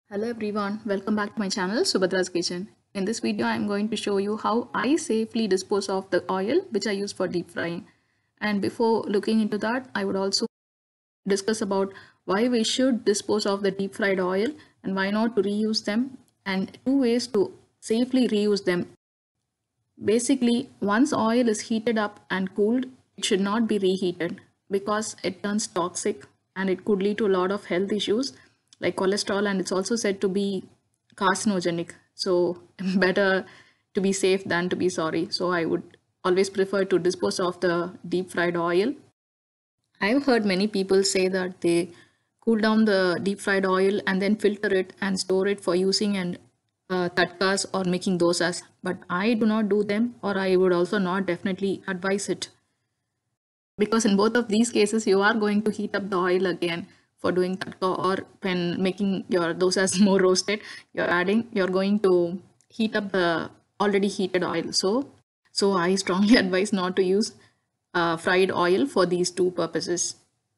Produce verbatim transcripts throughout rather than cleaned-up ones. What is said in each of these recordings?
Hello everyone, welcome back to my channel Subhadra's Kitchen. In this video I am going to show you how I safely dispose of the oil which I use for deep frying. And before looking into that, I would also discuss about why we should dispose of the deep fried oil and why not to reuse them, and two ways to safely reuse them. Basically, once oil is heated up and cooled, it should not be reheated because it turns toxic and it could lead to a lot of health issues like cholesterol, and it's also said to be carcinogenic. So, better to be safe than to be sorry. So, I would always prefer to dispose of the deep fried oil. I've heard many people say that they cool down the deep fried oil and then filter it and store it for using and uh, tatkas or making dosas. But I do not do them, or I would also not definitely advise it. Because in both of these cases, you are going to heat up the oil again for doing tatka, or when making your dosas more roasted, you're adding, you're going to heat up the already heated oil. So, so I strongly advise not to use uh, fried oil for these two purposes.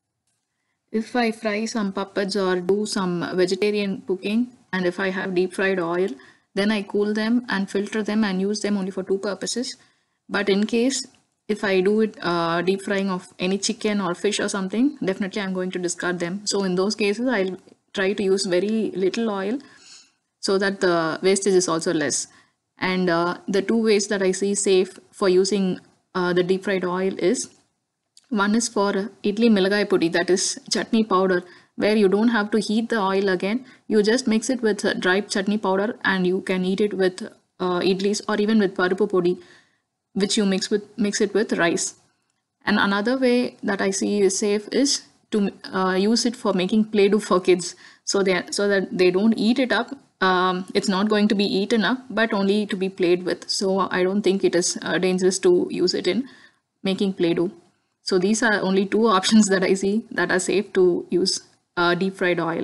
If I fry some puppets or do some vegetarian cooking, and if I have deep fried oil, then I cool them and filter them and use them only for two purposes. But in case if I do it uh, deep frying of any chicken or fish or something, definitely I'm going to discard them. So in those cases, I'll try to use very little oil so that the wastage is also less. And uh, the two ways that I see safe for using uh, the deep fried oil is, one is for idli milagai pudi, that is chutney powder, where you don't have to heat the oil again. You just mix it with dry chutney powder and you can eat it with uh, idlis or even with parupu podi, which you mix with mix it with rice. And another way that I see is safe is to uh, use it for making play-doh for kids, so they so that they don't eat it up. Um, it's not going to be eaten up, but only to be played with. So I don't think it is uh, dangerous to use it in making play-doh. So these are only two options that I see that are safe to use uh, deep fried oil.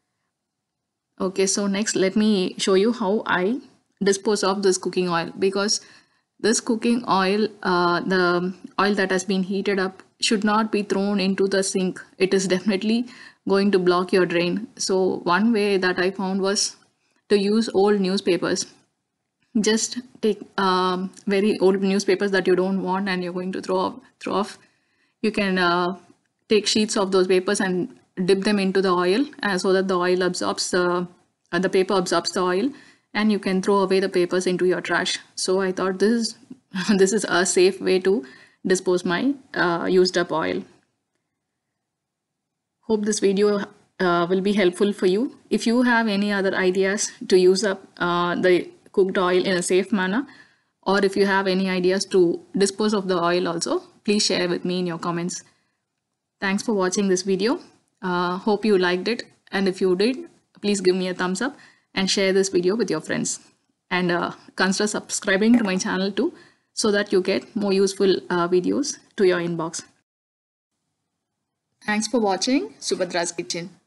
Okay, so next let me show you how I dispose of this cooking oil, because this cooking oil, uh, the oil that has been heated up, should not be thrown into the sink. It is definitely going to block your drain. So one way that I found was to use old newspapers. Just take um, very old newspapers that you don't want and you're going to throw off, throw off. You can uh, take sheets of those papers and dip them into the oil, uh, so that the oil absorbs the uh, the paper absorbs the oil, and you can throw away the papers into your trash. So I thought this is this is a safe way to dispose my uh, used up oil. Hope this video uh, will be helpful for you. If you have any other ideas to use up uh, the cooked oil in a safe manner, or if you have any ideas to dispose of the oil also, please share with me in your comments. Thanks for watching this video. Uh, hope you liked it, and if you did, please give me a thumbs up and share this video with your friends, and uh, consider subscribing to my channel too, so that you get more useful uh, videos to your inbox. Thanks for watching Subhadra's Kitchen.